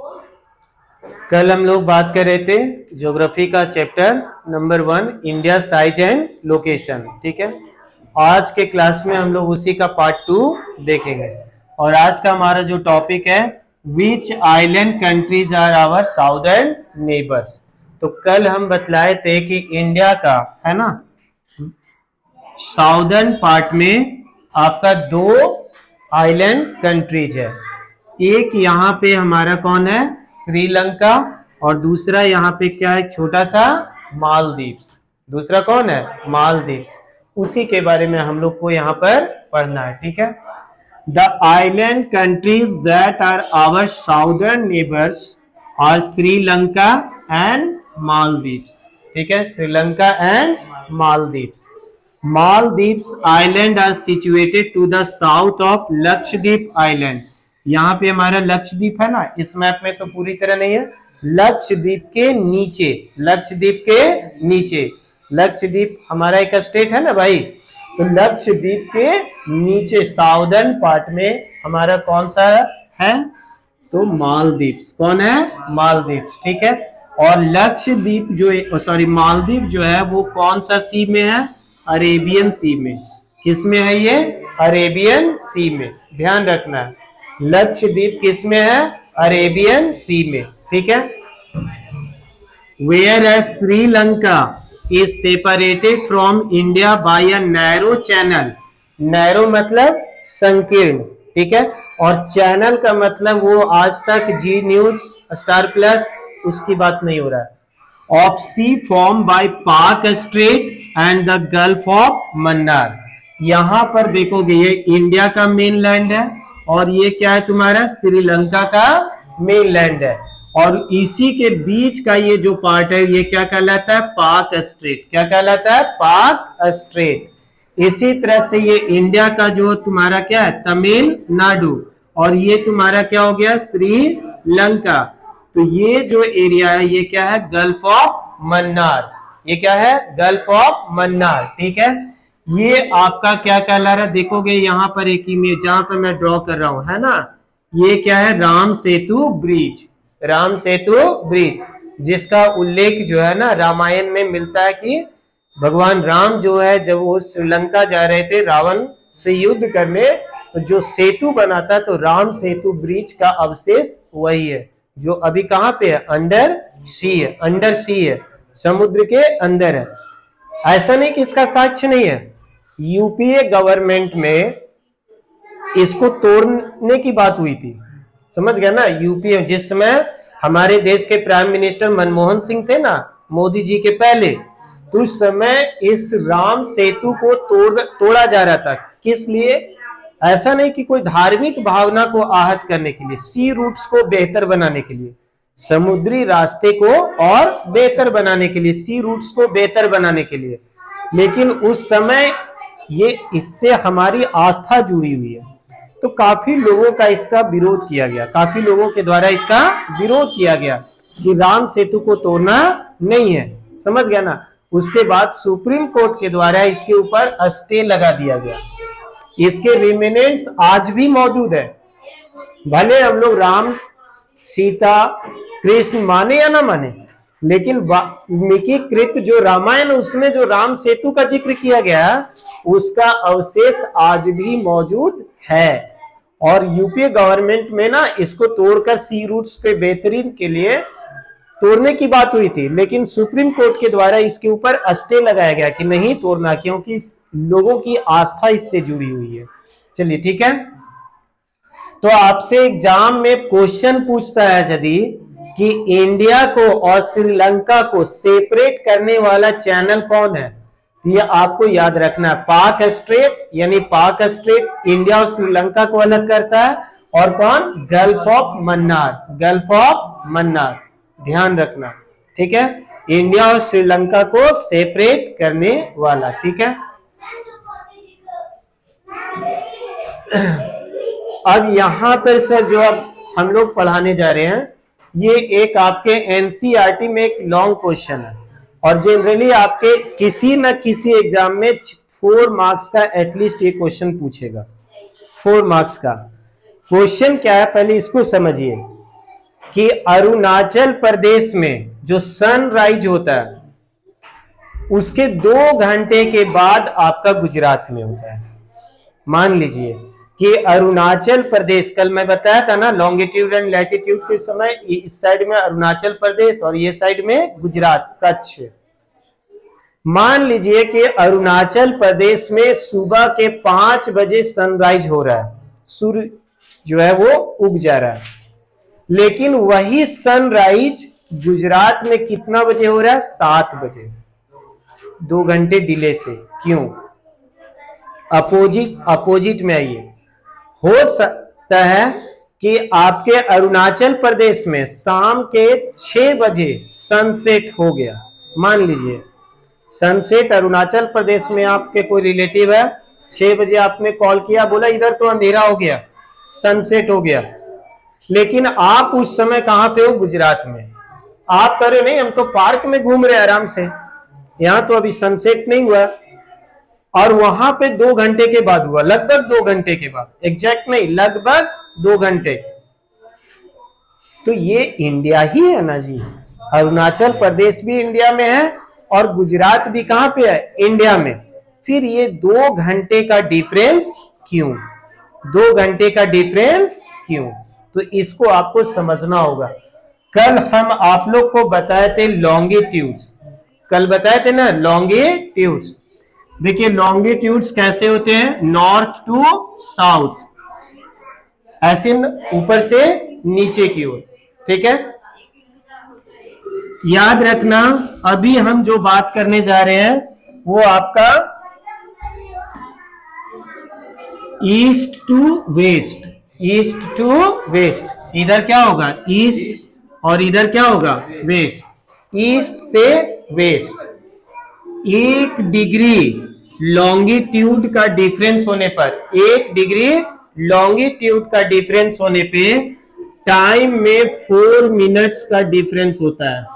कल हम लोग बात कर रहे थे ज्योग्राफी का chapter number 1 India size and location. ठीक है, आज के क्लास में हम लोग उसी का पार्ट 2 देखेंगे। और आज का हमारा जो टॉपिक है, which island countries are our southern neighbours. तो कल हम बतलाए थे कि इंडिया का है ना, साउदर्न पार्ट में आपका 2 आइलैंड कंट्रीज है। एक यहाँ पे हमारा कौन है, श्रीलंका, और दूसरा यहाँ पे क्या है, छोटा सा मालदीव्स। दूसरा कौन है, मालदीव्स। उसी के बारे में हम लोग को यहाँ पर पढ़ना है। ठीक है, the island countries that are our southern neighbours are Sri Lanka and Maldives. ठीक है, Sri Lanka and Maldives. Maldives island are situated to the south of Lakshadweep island. यहाँ पे हमारा लक्षद्वीप है ना, इस मैप में तो पूरी तरह नहीं है, लक्षद्वीप के नीचे, लक्षद्वीप के नीचे। लक्षद्वीप हमारा एक स्टेट है ना भाई, तो लक्षद्वीप के नीचे साउदर्न पार्ट में हमारा कौन सा है, तो मालदीव्स। कौन है, मालदीव्स। ठीक है, और लक्षद्वीप जो सॉरी मालदीव जो है वो कौन सा सी में है, अरेबियन सी में। किस में है ये, अरेबियन सी में। ध्यान रखना है, लक्षद्वीप किस में है, अरेबियन सी में। ठीक है, where as Sri Lanka is separated from India by a narrow channel. Narrow मतलब संकीर्ण। ठीक है, और चैनल का मतलब वो आज तक जी न्यूज, स्टार प्लस उसकी बात नहीं हो रहा है। Of sea form by Palk strait and the gulf of Mannar. यहां पर देखोगे ये इंडिया का मेन लैंड है और ये क्या है तुम्हारा, श्रीलंका का मेन लैंड है। और इसी के बीच का ये जो पार्ट है ये क्या कहलाता है, पाक स्ट्रेट। क्या कहलाता है, पाक स्ट्रेट। इसी तरह से ये इंडिया का जो तुम्हारा क्या है, तमिलनाडु, और ये तुम्हारा क्या हो गया, श्रीलंका। तो ये जो एरिया है ये क्या है, गल्फ ऑफ मन्नार। ये क्या है, गल्फ ऑफ मन्नार। ठीक है, ये आपका क्या कहला रहा है, देखोगे यहाँ पर एक इमेज जहां पर मैं ड्रॉ कर रहा हूं, है ना, ये क्या है, राम सेतु ब्रिज। राम सेतु ब्रिज, जिसका उल्लेख जो है ना रामायण में मिलता है कि भगवान राम जो है जब वो श्रीलंका जा रहे थे रावण से युद्ध करने, तो जो सेतु बना था, तो राम सेतु ब्रिज का अवशेष वही है जो अभी कहां पे है, अंडर सी है। अंडर सी है, समुद्र के अंदर है। ऐसा नहीं कि इसका साक्ष्य नहीं है, यूपीए गवर्नमेंट में इसको तोड़ने की बात हुई थी, समझ गया ना। यूपीए जिस समय हमारे देश के प्राइम मिनिस्टर मनमोहन सिंह थे ना, मोदी जी के पहले, तो उस समय इस राम सेतु को तोड़ा जा रहा था। किस लिए, ऐसा नहीं कि कोई धार्मिक भावना को आहत करने के लिए, सी रूट्स को बेहतर बनाने के लिए, समुद्री रास्ते को और बेहतर बनाने के लिए, सी रूट्स को बेहतर बनाने के लिए। लेकिन उस समय ये इससे हमारी आस्था जुड़ी हुई है, तो काफी लोगों का इसका विरोध किया गया, काफी लोगों के द्वारा इसका विरोध किया गया कि राम सेतु को तोड़ना नहीं है, समझ गया ना। उसके बाद सुप्रीम कोर्ट के द्वारा इसके ऊपर स्टे लगा दिया गया। इसके रिमेनेंट्स आज भी मौजूद है, भले हम लोग राम, सीता, कृष्ण माने या ना माने, लेकिन वाल्मीकि कृत जो रामायण, उसमें जो राम सेतु का जिक्र किया गया उसका अवशेष आज भी मौजूद है। और यूपीए गवर्नमेंट में ना इसको तोड़कर सी रूट्स के बेहतरीन के लिए तोड़ने की बात हुई थी, लेकिन सुप्रीम कोर्ट के द्वारा इसके ऊपर स्टे लगाया गया कि नहीं तोड़ना, क्योंकि लोगों की आस्था इससे जुड़ी हुई है। चलिए ठीक है, तो आपसे एग्जाम में क्वेश्चन पूछता है यदि कि इंडिया को और श्रीलंका को सेपरेट करने वाला चैनल कौन है, तो ये आपको याद रखना है, पाक स्ट्रेट। यानी पाक स्ट्रेट इंडिया और श्रीलंका को अलग करता है, और कौन, gulf of Mannar. Gulf of Mannar, ध्यान रखना। ठीक है, इंडिया और श्रीलंका को सेपरेट करने वाला। ठीक है, अब यहां पर सर जो अब हम लोग पढ़ाने जा रहे हैं, ये एक आपके एनसीईआरटी में एक लॉन्ग क्वेश्चन है, और जनरली आपके किसी न किसी एग्जाम में 4 मार्क्स का एटलीस्ट ये क्वेश्चन पूछेगा। 4 मार्क्स का क्वेश्चन क्या है, पहले इसको समझिए। कि अरुणाचल प्रदेश में जो सनराइज होता है उसके 2 घंटे के बाद आपका गुजरात में होता है। मान लीजिए कि अरुणाचल प्रदेश, कल मैं बताया था ना लॉन्गिट्यूड एंड लैटिट्यूड के समय, इस साइड में अरुणाचल प्रदेश और ये साइड में गुजरात, कच्छ। मान लीजिए कि अरुणाचल प्रदेश में सुबह के 5 बजे सनराइज हो रहा है, सूर्य जो है वो उग जा रहा है, लेकिन वही सनराइज गुजरात में कितना बजे हो रहा है? 7 बजे, 2 घंटे डिले से। क्यों? अपोजिट में आइए। हो सकता है कि आपके अरुणाचल प्रदेश में शाम के 6 बजे सनसेट हो गया। मान लीजिए सनसेट अरुणाचल प्रदेश में आपके कोई रिलेटिव है, 6 बजे आपने कॉल किया, बोला इधर तो अंधेरा हो गया, सनसेट हो गया, लेकिन आप उस समय कहां पे हो? गुजरात में। आप कह रहे नहीं हम तो पार्क में घूम रहे आराम से, यहां तो अभी सनसेट नहीं हुआ, और वहां पे 2 घंटे के बाद हुआ, लगभग 2 घंटे के बाद, एग्जैक्ट नहीं, लगभग 2 घंटे। तो ये इंडिया ही है ना जी, अरुणाचल प्रदेश भी इंडिया में है और गुजरात भी कहां पे है? इंडिया में। फिर ये 2 घंटे का डिफरेंस क्यों? 2 घंटे का डिफरेंस क्यों? तो इसको आपको समझना होगा। कल हम आप लोग को बताए थे लॉन्गिट्यूड्स, कल बताए थे ना लॉन्गिट्यूड्स। देखिए लॉन्गिट्यूड्स कैसे होते हैं? नॉर्थ टू साउथ, ऐसे ऊपर से नीचे की ओर, ठीक है। याद रखना अभी हम जो बात करने जा रहे हैं वो आपका east to west, east to west. इधर क्या होगा? ईस्ट, और इधर क्या होगा? वेस्ट। ईस्ट से वेस्ट 1 डिग्री लॉन्गिट्यूड का डिफरेंस होने पर, 1 डिग्री लॉन्गिट्यूड का डिफरेंस होने पे टाइम में 4 मिनट्स का डिफरेंस होता है।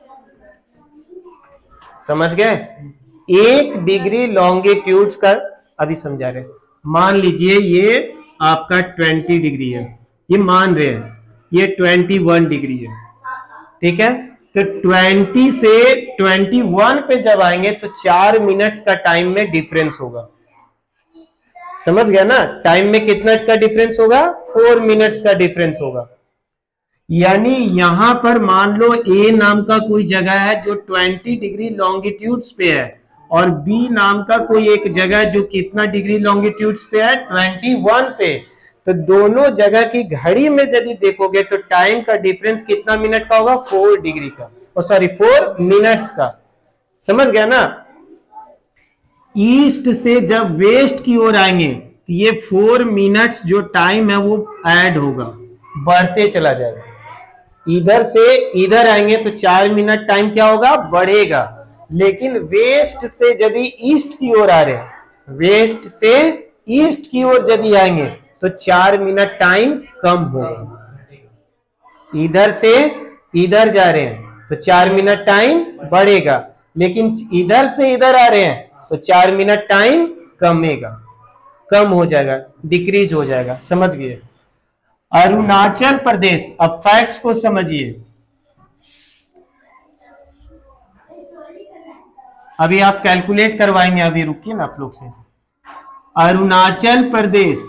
समझ गए? 1 डिग्री लॉन्गिट्यूड का अभी समझा रहे। मान लीजिए ये आपका 20 डिग्री है, ये मान रहे हैं ये 21 डिग्री है, ठीक है। तो 20 से 21 पे जब आएंगे तो 4 मिनट का टाइम में डिफरेंस होगा। समझ गया ना? टाइम में कितना का डिफरेंस होगा? 4 मिनट्स का डिफरेंस होगा। यानी यहां पर मान लो ए नाम का कोई जगह है जो 20 डिग्री लॉन्गिट्यूड्स पे है, और बी नाम का कोई एक जगह जो कितना डिग्री लॉन्गिट्यूड्स पे है? 21 पे। तो दोनों जगह की घड़ी में यदि देखोगे तो टाइम का डिफरेंस कितना मिनट का होगा? 4 डिग्री का, सॉरी 4 मिनट्स का। समझ गया ना? ईस्ट से जब वेस्ट की ओर आएंगे तो ये 4 मिनट्स जो टाइम है वो ऐड होगा, बढ़ते चला जाएगा। इधर से इधर आएंगे तो 4 मिनट टाइम क्या होगा? बढ़ेगा। लेकिन वेस्ट से यदि ईस्ट की ओर आ रहे हैं, वेस्ट से ईस्ट की ओर यदि आएंगे तो 4 मिनट टाइम कम होगा। इधर से इधर जा रहे हैं तो 4 मिनट टाइम बढ़ेगा, लेकिन इधर से इधर आ रहे हैं तो 4 मिनट टाइम कमेगा, कम हो जाएगा, डिक्रीज हो जाएगा। समझ गए? अरुणाचल प्रदेश, अब फैक्ट्स को समझिए। अभी आप कैलकुलेट करवाएंगे, अभी रुकिए ना आप लोग से। अरुणाचल प्रदेश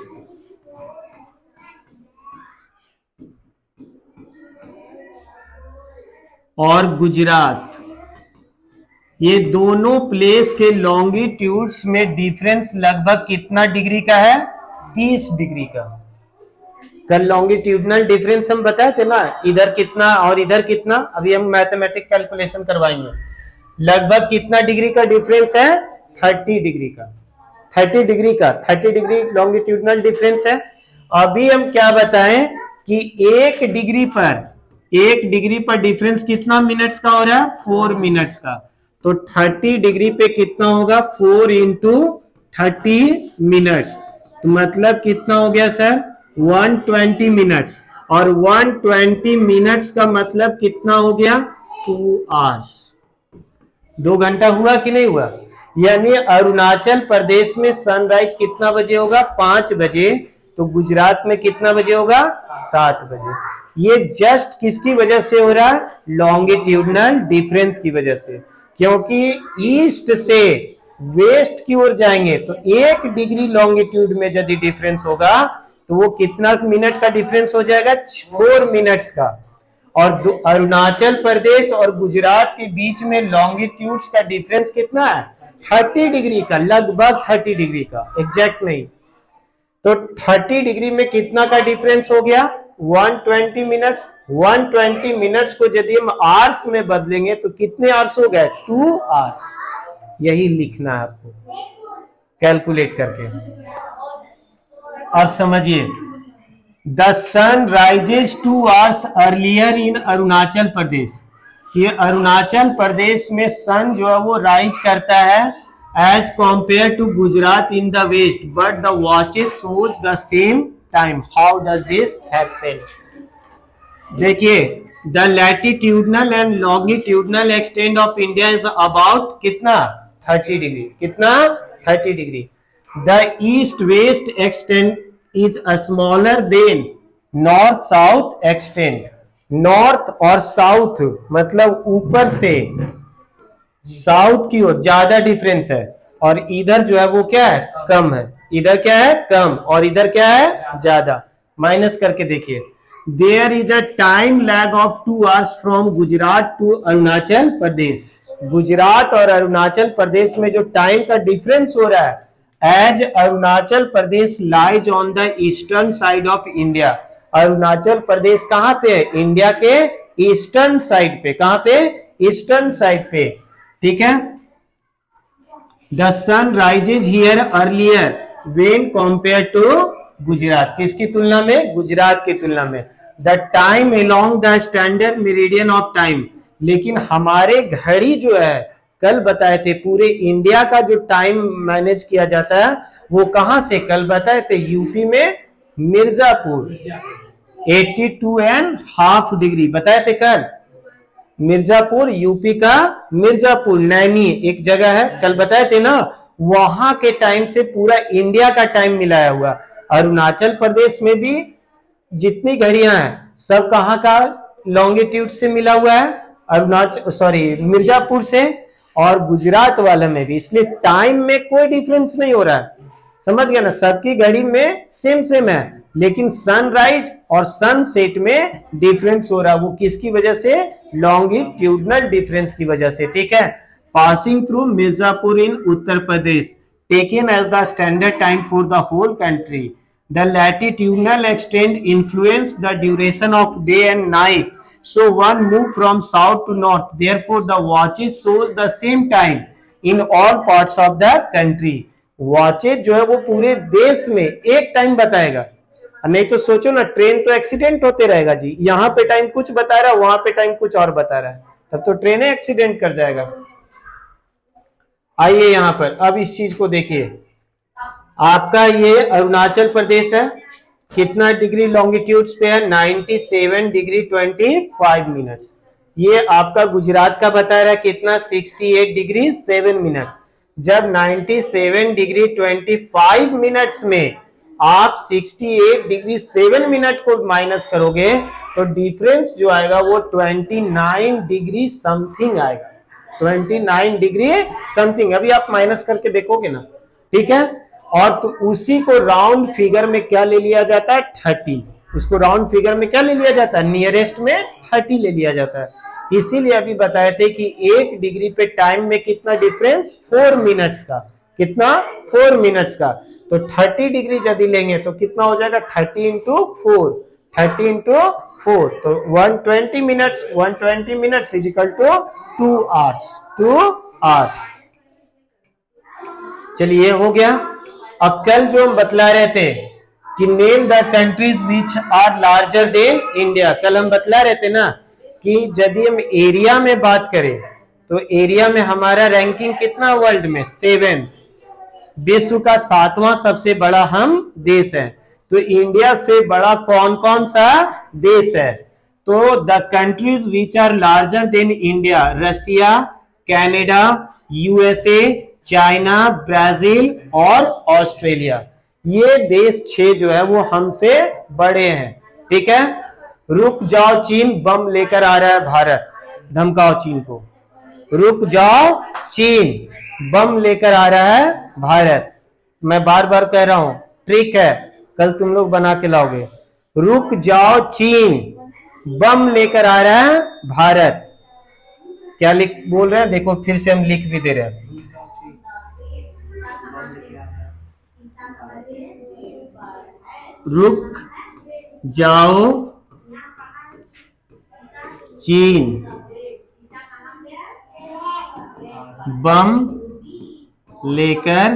और गुजरात, ये दोनों प्लेस के लॉन्गिट्यूड्स में डिफरेंस लगभग कितना डिग्री का है? 30 डिग्री का। कल लॉन्गिट्यूडनल डिफरेंस हम बताए थे ना, इधर कितना और इधर कितना। अभी हम मैथमेटिक कैलकुलेशन करवाएंगे। लगभग कितना डिग्री का डिफरेंस है? 30 डिग्री का, 30 डिग्री का, 30 डिग्री लॉन्गिट्यूडनल डिफरेंस है। अभी हम क्या बताएं कि 1 डिग्री पर डिफरेंस कितना मिनट्स का हो रहा है? 4 मिनट्स का। तो 30 डिग्री पे कितना होगा? 4 इंटू 30 मिनट्स, तो मतलब कितना हो गया सर? 120 मिनट्स। और 120 मिनट्स का मतलब कितना हो गया? 2 आवर्स। 2 घंटा हुआ कि नहीं हुआ? यानी अरुणाचल प्रदेश में सनराइज कितना बजे होगा? 5 बजे। तो गुजरात में कितना बजे होगा? 7 बजे। ये जस्ट किसकी वजह से हो रहा है? लॉन्गिट्यूडनल डिफरेंस की वजह से, क्योंकि ईस्ट से वेस्ट की ओर जाएंगे तो 1 डिग्री लॉन्गिट्यूड में यदि डिफरेंस होगा तो वो कितना मिनट का डिफरेंस हो जाएगा? 4 मिनट्स का। और अरुणाचल प्रदेश और गुजरात के बीच में लॉन्गिट्यूड्स का डिफरेंस कितना है? 30 डिग्री का, लगभग 30 डिग्री का, एग्जैक्ट नहीं। तो 30 डिग्री में कितना का डिफरेंस हो गया? 120 मिनट्स। 120 मिनट्स को यदि हम आवर्स में बदलेंगे तो कितने आवर्स हो गए? 2 आवर्स। यही लिखना है आपको कैलकुलेट करके। अब समझिए, the sun rises 2 hours earlier in Arunachal Pradesh. ये अरुणाचल प्रदेश में सन जो है वो राइज करता है as compare to Gujarat in the west, but the watches shows the same time. How does this happen? देखिए, the latitudinal and longitudinal extend of India is about कितना? 30 degree. कितना? 30 degree. The east west extend is smaller than north south extend. North और south मतलब ऊपर से south की ओर ज्यादा difference है, और इधर जो है वो क्या है? कम है। इधर क्या है? कम, और इधर क्या है? ज्यादा। माइनस करके देखिए, there is a time lag of 2 hours from Gujarat to Arunachal Pradesh. Gujarat और अरुणाचल प्रदेश में जो टाइम का डिफरेंस हो रहा है, as Arunachal Pradesh lies on the eastern side of India. Arunachal Pradesh कहां पे है? इंडिया के ईस्टर्न साइड पे। कहां पे? ईस्टर्न साइड पे। ठीक है। The sun rises here earlier when compare to Gujarat. किसकी तुलना में? गुजरात की तुलना में। The time along the standard meridian of time. लेकिन हमारे घड़ी जो है, कल बताए थे पूरे इंडिया का जो टाइम मैनेज किया जाता है वो कहां से? कल बताए थे यूपी में मिर्जापुर 82.5 डिग्री बताए थे कल। मिर्जापुर, यूपी का मिर्जापुर, नैनी एक जगह है, कल बताए थे ना। वहां के टाइम से पूरा इंडिया का टाइम मिलाया हुआ। अरुणाचल प्रदेश में भी जितनी घड़ियां हैं सब कहां का लॉन्गिट्यूड से मिला हुआ है? मिर्जापुर से। और गुजरात वाले में भी, इसलिए टाइम में कोई डिफरेंस नहीं हो रहा है। समझ गया ना? सबकी घड़ी में सेम सेम है, लेकिन सनराइज और सनसेट में डिफरेंस हो रहा है। वो किसकी वजह से? लॉन्गिट्यूडनल डिफरेंस की वजह से। ठीक है। Passing through Mirzapur in Uttar Pradesh taken as the standard time for the whole country. The latitudinal extend influence the duration of day and night, so one move from south to north, therefore the watches shows the same time in all parts of the country। Watches जो है वो पूरे देश में एक time बताएगा। नहीं तो सोचो ना, ट्रेन तो एक्सीडेंट होते रहेगा जी, यहाँ पे टाइम कुछ बता रहा है, वहां पे टाइम कुछ और बता रहा है, तब तो ट्रेन एक्सीडेंट कर जाएगा। आइए यहाँ पर अब इस चीज को देखिए। आपका ये अरुणाचल प्रदेश है, कितना डिग्री लॉन्गिट्यूड्स पे है? 97 डिग्री 25 मिनट्स। ये आपका गुजरात का बता रहा है कितना? 68 डिग्री 7 मिनट। जब 97 डिग्री 25 मिनट्स में आप 68 डिग्री 7 मिनट को माइनस करोगे तो डिफरेंस जो आएगा वो 29 डिग्री समथिंग आएगा। 29 डिग्री समथिंग। अभी आप माइनस करके देखोगे ना, ठीक है। और तो उसी को राउंड फिगर में क्या ले लिया जाता है? 30। उसको राउंड फिगर में क्या ले लिया जाता है? नियरेस्ट में 30 ले लिया जाता है। इसीलिए अभी बताए थे कि 1 डिग्री पे टाइम में कितना डिफरेंस? 4 मिनट्स का। कितना? 4 मिनट्स का। तो 30 डिग्री यदि लेंगे तो कितना हो जाएगा? 30 इंटू 4। 30 इंटू 4 तो 120 minutes. 120 minutes is equal to 2 hours. 2 hours. चलिए, हो गया। अब कल जो हम बतला रहे थे कि name the countries which are larger than India, कल हम बतला रहे थे ना कि यदि हम एरिया में बात करें तो एरिया में हमारा रैंकिंग कितना वर्ल्ड में? 7। विश्व का 7वां सबसे बड़ा हम देश है। तो इंडिया से बड़ा कौन कौन सा देश है? तो the countries which are larger than India, Russia, Canada, USA, China, Brazil और ऑस्ट्रेलिया। ये देश 6 जो है वो हमसे बड़े हैं। ठीक है। रुक जाओ चीन, बम लेकर आ रहा है भारत, धमकाओ चीन को। रुक जाओ चीन, बम लेकर आ रहा है भारत। मैं बार बार कह रहा हूं, ट्रिक है, कल तुम लोग बना के लाओगे। रुक जाओ चीन, बम लेकर आ रहा है भारत। क्या लिख बोल रहे हैं, देखो फिर से हम लिख भी दे रहे हैं। रुक जाओ चीन, बम लेकर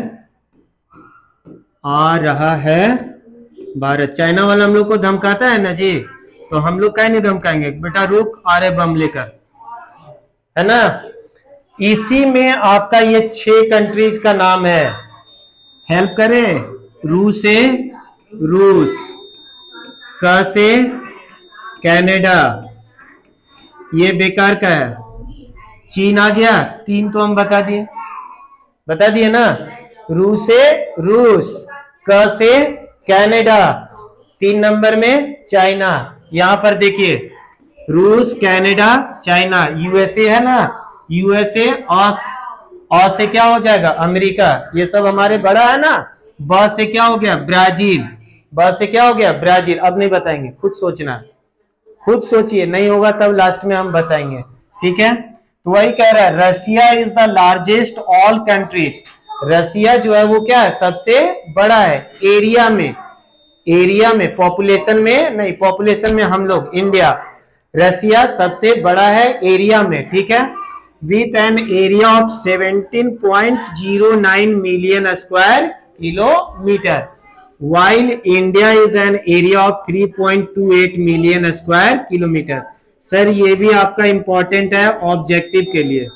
आ रहा है भारत। चाइना वाला हम लोग को धमकाता है ना जी, तो हम लोग क्या नहीं धमकाएंगे, बेटा रुक आ रहे बम लेकर, है ना। इसी में आपका ये 6 कंट्रीज का नाम है। हेल्प करें, रूस से रूस, क से कनाडा, ये बेकार का है, चीन आ गया, 3 तो हम बता दिए ना। रूस से रूस, क से कनाडा, 3 नंबर में चाइना। यहां पर देखिए रूस, कनाडा, चाइना, यूएसए है ना, यूएसए, और से क्या हो जाएगा अमेरिका, ये सब हमारे बड़ा है ना। ब से क्या हो गया ब्राजील, ब से क्या हो गया ब्राजील। अब नहीं बताएंगे, खुद सोचना, खुद सोचिए, नहीं होगा तब लास्ट में हम बताएंगे, ठीक है। तो वही कह रहा है, Russia is the largest all countries. Russia जो है वो क्या है, सबसे बड़ा है एरिया में, एरिया में, पॉपुलेशन में नहीं, पॉपुलेशन में हम लोग इंडिया, रसिया सबसे बड़ा है एरिया में, ठीक है। With an area of 17.09 million square kilometre, while India is an area of 3.28 million square kilometre. Sir ये भी आपका इंपॉर्टेंट है ऑब्जेक्टिव के लिए।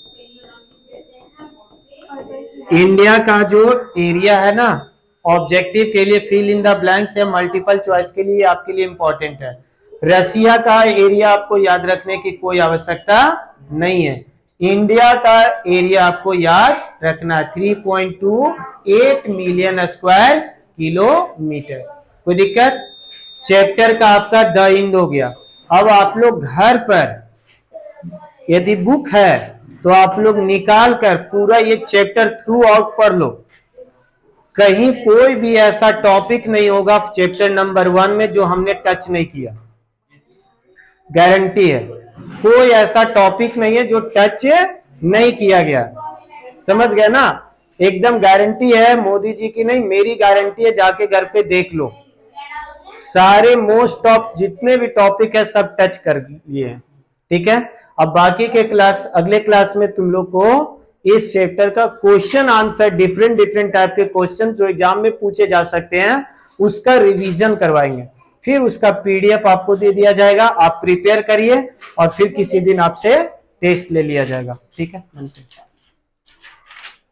इंडिया का जो एरिया है ना, ऑब्जेक्टिव के लिए फिल इन द ब्लैंक्स या मल्टीपल चॉइस के लिए आपके लिए इंपॉर्टेंट है। रसिया का एरिया आपको याद रखने की कोई आवश्यकता नहीं है, इंडिया का एरिया आपको याद रखना है, 3.28 मिलियन स्क्वायर किलोमीटर। कोई दिक्कत? चैप्टर का आपका द इंड हो गया। अब आप लोग घर पर यदि बुक है तो आप लोग निकाल कर पूरा ये चैप्टर थ्रू आउट पढ़ लो। कहीं कोई भी ऐसा टॉपिक नहीं होगा चैप्टर नंबर 1 में जो हमने टच नहीं किया, गारंटी है। कोई ऐसा टॉपिक नहीं है जो टच नहीं किया गया, समझ गए ना, एकदम गारंटी है, मोदी जी की नहीं मेरी गारंटी है, जाके घर पे देख लो, सारे मोस्ट ऑफ जितने भी टॉपिक है सब टच कर लिए हैं, ठीक है। अब बाकी के क्लास, अगले क्लास में तुम लोग को इस चैप्टर का question answer, different different type के क्वेश्चन जो एग्जाम में पूछे जा सकते हैं उसका रिवीजन करवाएंगे, फिर उसका पीडीएफ आपको दे दिया जाएगा, आप प्रिपेयर करिए और फिर किसी दिन आपसे टेस्ट ले लिया जाएगा, ठीक है।